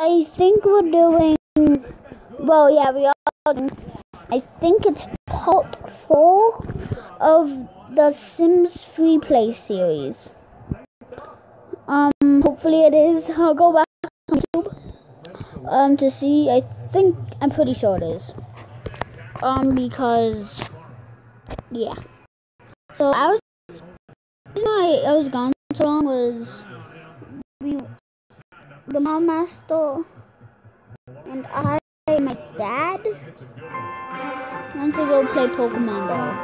I think we're doing, well, yeah, we are doing, I think it's part 4 of the Sims Freeplay series. Hopefully it is. I'll go back on YouTube, to see. I'm pretty sure it is. Because, yeah. So, I was gone so long was, the mom master and my dad went to go play Pokemon Go.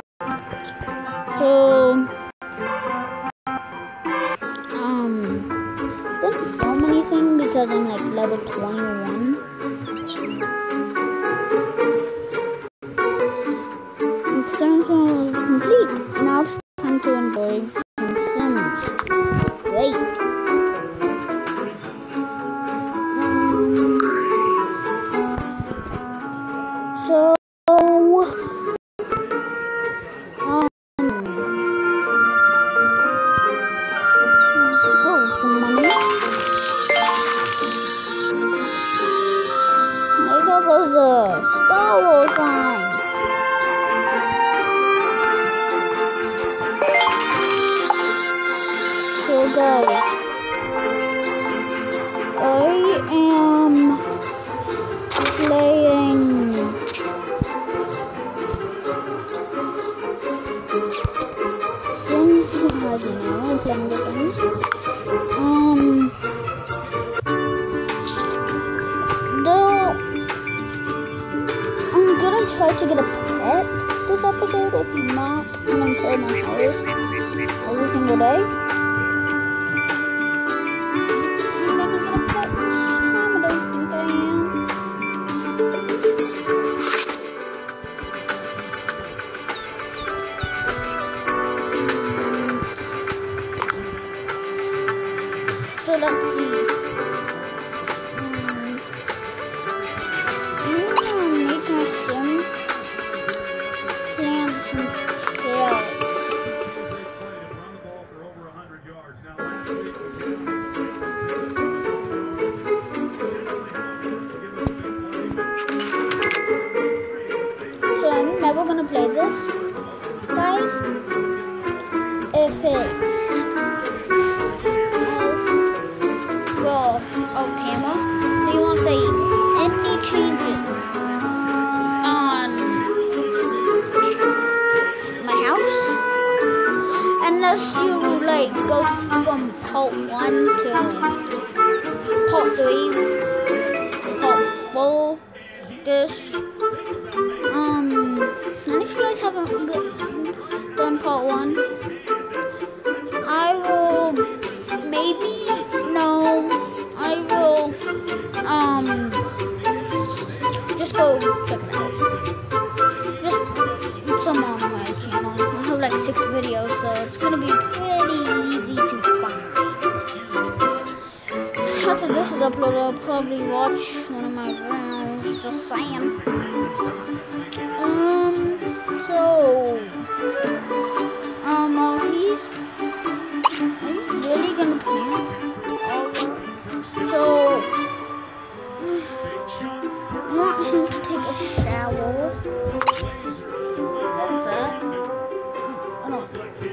So didn't film anything because I'm like level 21. And Samsung was complete. Now it's time to enjoy some Sims. Great. So, some money. There goes a Star Wars sign. So guys, I am playing Sims. I don't know, I'm playing the Sims. Though I'm gonna try to get a pet this episode. If not, I'm gonna play my house every single day. And then I'm gonna pet this time. I don't think I am. So let's see. I'm gonna make my sim plant some scales. So I'm never gonna play this, guys, if it's off camera. So you won't see any changes on my house unless you like go from part 1 to part 3, part 4. This and if you guys haven't done part 1, I will just go check it out. Just some on my channel. I have like 6 videos, so it's gonna be pretty easy to find. After this is uploaded, I'll probably watch one of my videos. Just saying. Are you really gonna plant? So, I want him to take a shower. How's that? I don't know.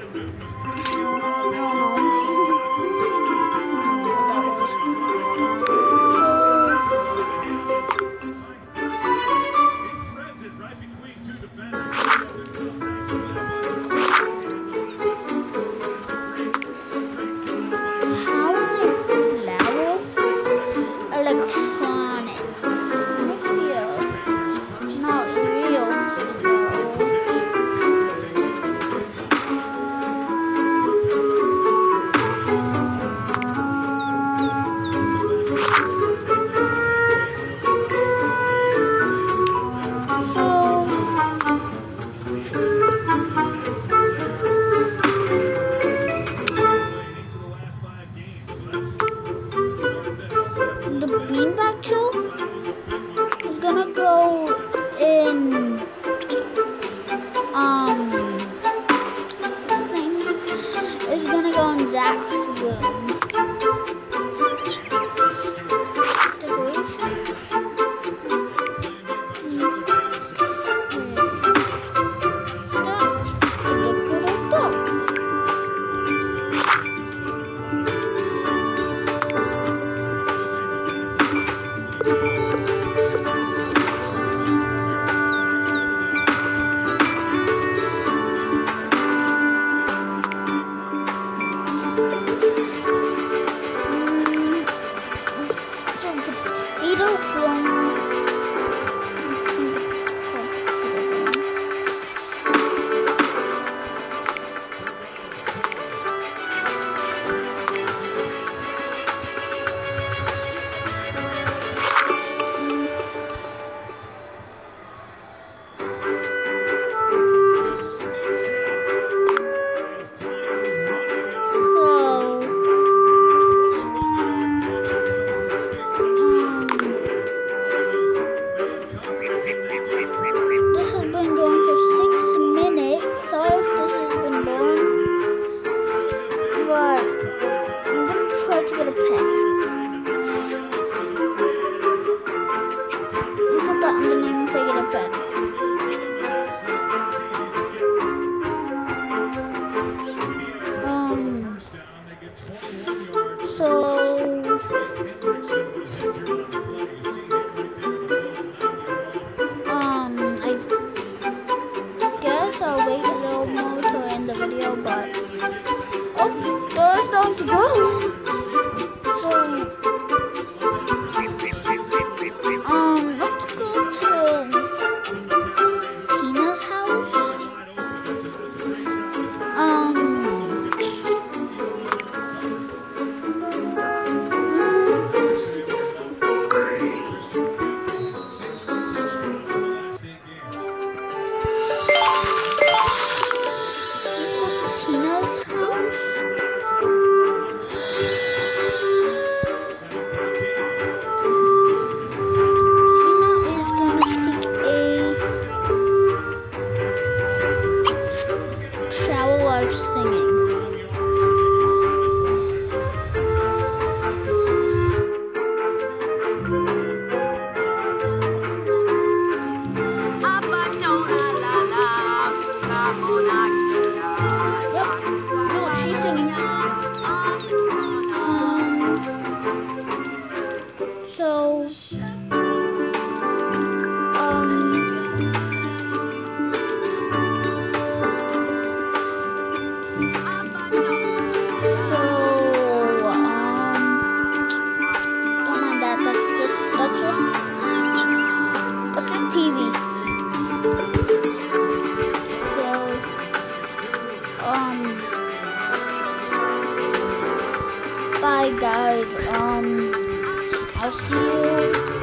Electronic. Maybe not real. The beanbag potato bone. This has been going for 6 minutes. Sorry if this has been boring, but I'm gonna try to get a pet. Put that in the name if I get a pet. I guess I'll wait a little more to end the video, but oh, there's down to go. So let's go to Tina's house. Bye guys, I'll see you